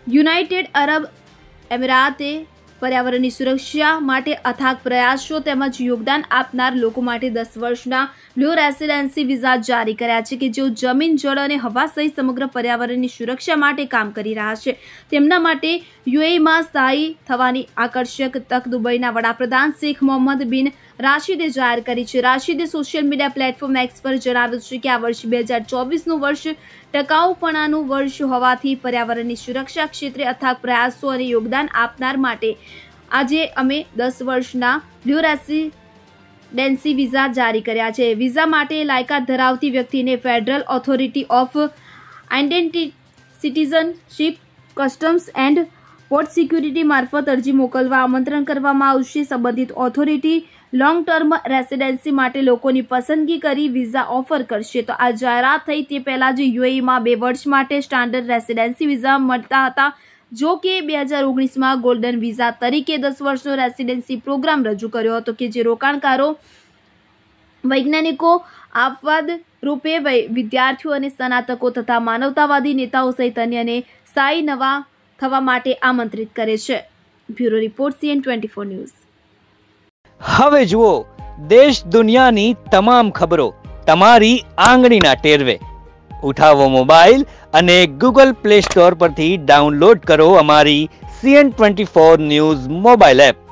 United અરબ એમિરાતે पर्यावरणની સુરક્ષા માટે અથાગ પ્રયાસો તેમજ યોગદાન આપનાર લોકો માટે 10 વર્ષના બ્લુ રેસિડેન્સી વિઝા જારી કર્યા છે કે જેઓ જમીન, જળ અને હવા સહિત સમગ્ર પર્યાવરણની સુરક્ષા માટે કામ કરી રહ્યા છે. તેમના માટે યુએઈમાં સ્થાયી થવાની આકર્ષક તક દુબઈના વડાપ્રધાન શેખ મોહમ્મદ બિન રાશિદે જાહેર કરી છે. રાશિદે સોશિયલ મીડિયા પ્લેટફોર્મ એક્સ પર જણાવ્યું છે કે આ વર્ષ 2024નું વર્ષ ટકાઉપણાનું વર્ષ હોવાથી પર્યાવરણની સુરક્ષા ક્ષેત્રે અથાગ પ્રયાસો અને યોગદાન આપનાર માટે આજે અમે 10 વર્ષના બ્લુ રેસિડેન્સી વિઝા જારી કર્યા છે. વિઝા માટે લાયકાત ધરાવતી વ્યક્તિને federal authority of identity, citizenship, customs and port security મારફત અરજી મોકલવા આમંત્રણ કરવામાં આવશે. સંબંધિત ઓથોરિટી લોંગ ટર્મ રેસિડેન્સી માટે લોકોની પસંદગી કરી વિઝા ઓફર કરશે. તો આ જાહેરાત થઈ તે પહેલા જ યુએઈમાં 2 વર્ષ માટે સ્ટાન્ડર્ડ રેસિડેન્સી વિઝા મળતા હતા. જો કે 2019માં ગોલ્ડન વિઝા તરીકે 10 વર્ષનો રેસિડેન્સી પ્રોગ્રામ રજૂ કર્યો હતો કે જે રોકાણકારો, વૈજ્ઞાનિકો, આપવાદ રૂપે વિદ્યાર્થીઓ અને સ્નાતકો તથા માનવતાવાદી નેતાઓ સહિત અન્યને સ્થાયી નવા થવા માટે આમંત્રિત કરે છે. Bureau report CN24 news. હવે જુઓ દેશ દુનિયાની તમામ ખબરો તમારી આંગળીના ટેરવે. ઉઠાવો મોબાઈલ અને ગૂગલ પ્લે સ્ટોર પરથી ડાઉનલોડ કરો અમારી CN24 ન્યૂઝ મોબાઈલ એપ.